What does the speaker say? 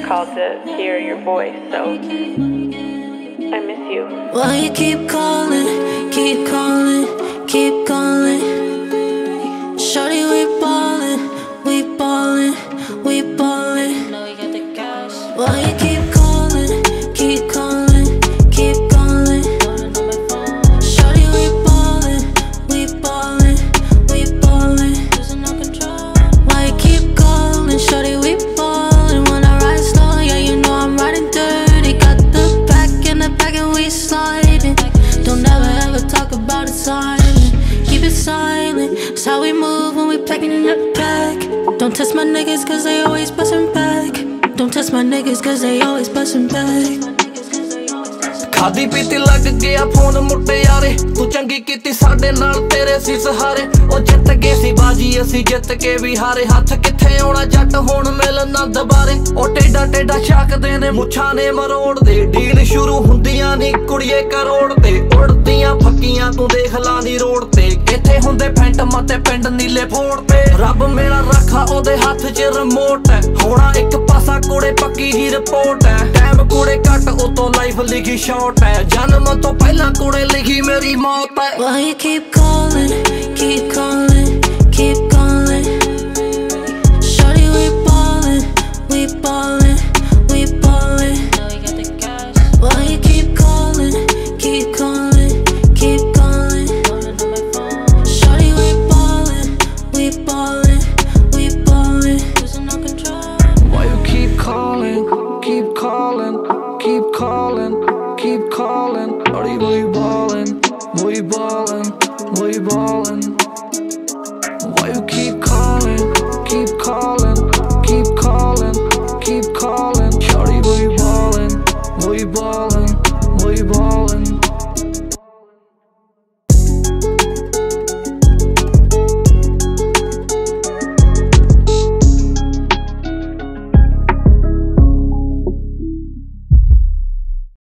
call to hear your voice, so I miss you. Why you keep calling, keep calling, keep calling? Shorty, we ballin', we ballin', we ballin'. Why you keep calling, keep calling, keep calling? Shorty, we ballin', we ballin', we ballin'. Why you keep calling, shorty, we ballin'? When I ride slow, yeah, you know I'm riding dirty. Got the back in the back and we sliding. Don't ever talk about it silent. Keep it silent. It's how we move when we packing in the pack. Don't test my niggas cause they always bustin' back. Don't test my niggas cause they always bustin' back. Khadi पीती लग गया phone मुट्टे यारे तू चंगी कीती साडे नाल तेरे सी सहारे ओ जित गए सी बाजी असी जित के भी हारे हथ किथे आउणा जट हुण मिलना दुबारे ओ टेडा टेडा छाकदे ने मुछां ने मरोड़ दे डील शुरू हुंदियां नी कुड़िए करोड़ ते उड़दियां फक्कियां तू देख ला नी रोड ते इथे हुंदे फैंटम ते पिंड नीले फोड़ ते रब मेरा रखा ओदे हथ च रिमोट है होना एक पासा कुड़े पक्की ही रिपोर्ट है टाइम कुड़े घट उतो लाइफ लिखी शॉर्ट है जन्म तो पहला कुड़े लिखी मेरी मौत है Why you keep calling,